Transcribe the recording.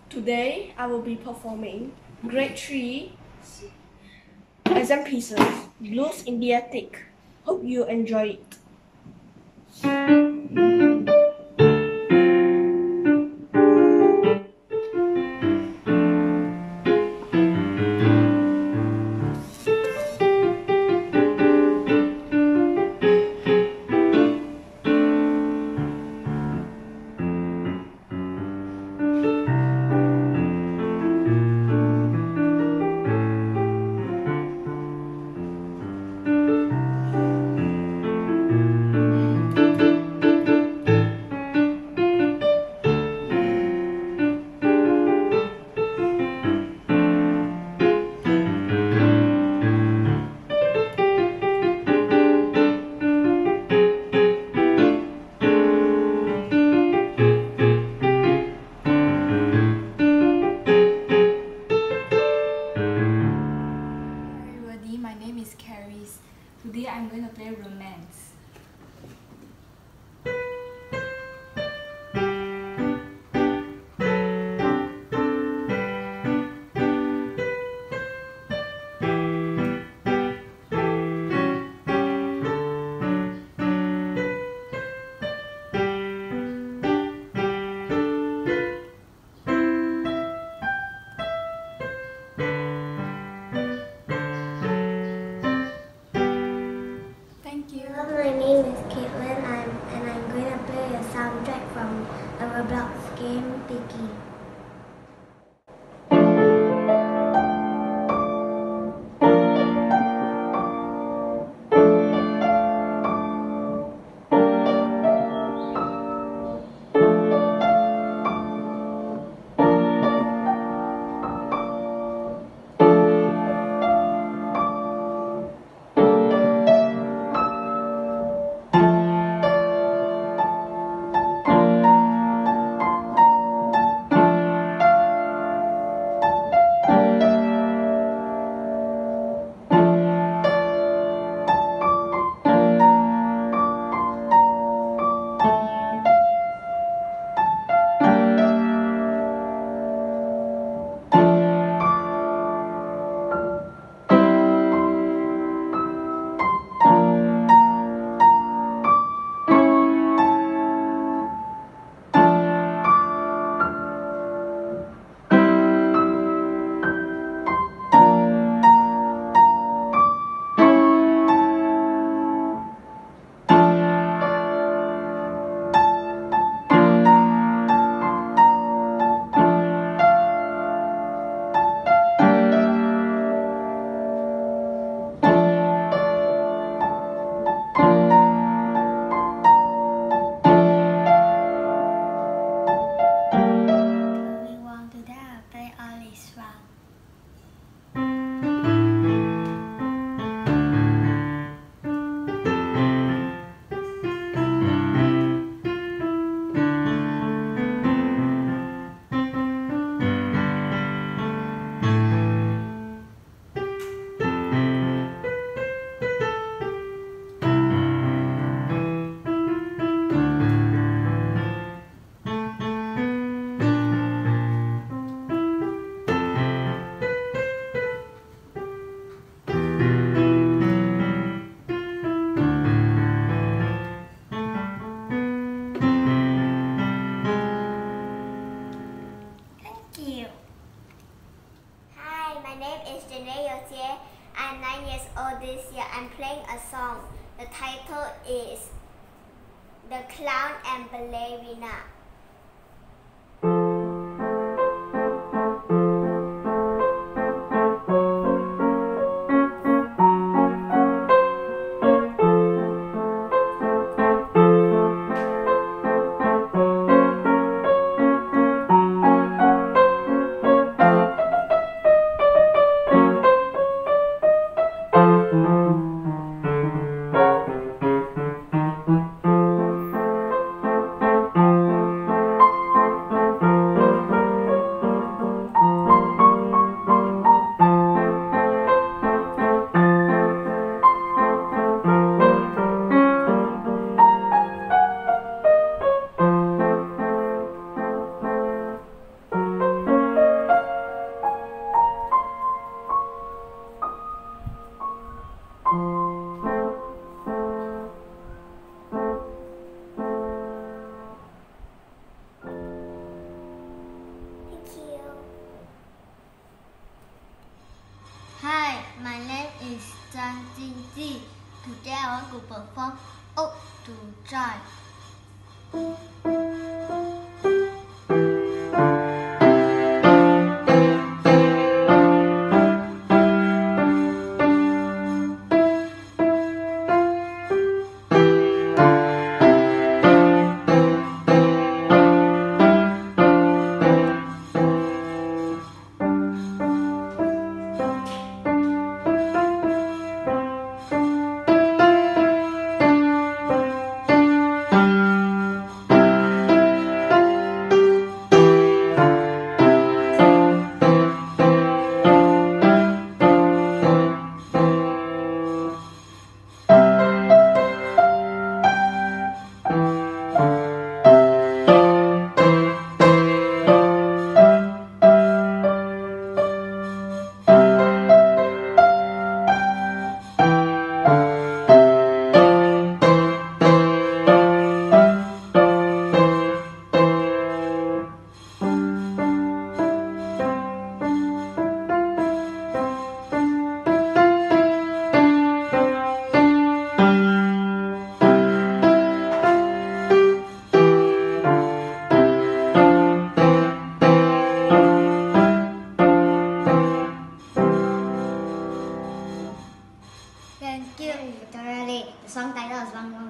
Today I will be performing Grade 3 exam pieces, Blues in the Attic. Hope you enjoy it. My name is Caris. Today I'm going to play romance. Hello, my name is Katelynn and I'm going to play a soundtrack from a Roblox game, Qing Qi. Hi, my name is Janae. I'm 9 years old this year. I'm playing a song. The title is The Clown and Ballerina. I want to perform Ode to Joy. Thank you, Victoria Lee. The song title is Bang Bang